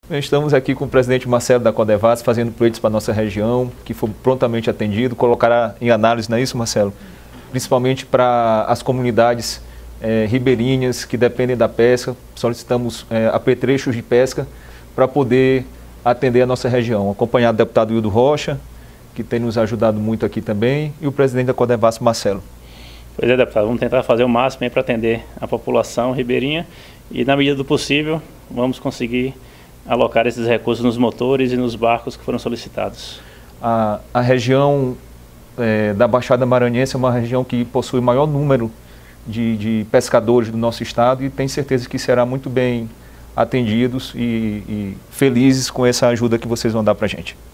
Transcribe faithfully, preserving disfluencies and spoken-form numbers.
Estamos aqui com o presidente Marcelo da Codevasf fazendo projetos para a nossa região, que foi prontamente atendido, colocará em análise, não é isso, Marcelo? Principalmente para as comunidades é, ribeirinhas que dependem da pesca, solicitamos é, apetrechos de pesca para poder atender a nossa região, acompanhado do deputado Hildo Rocha, que tem nos ajudado muito aqui também, e o presidente da Codevasf, Marcelo. Pois é, deputado, vamos tentar fazer o máximo para atender a população ribeirinha e, na medida do possível, vamos conseguir alocar esses recursos nos motores e nos barcos que foram solicitados. A, a região é, da Baixada Maranhense é uma região que possui maior número de, de pescadores do nosso estado e tenho certeza que será muito bem atendidos e, e felizes com essa ajuda que vocês vão dar para a gente.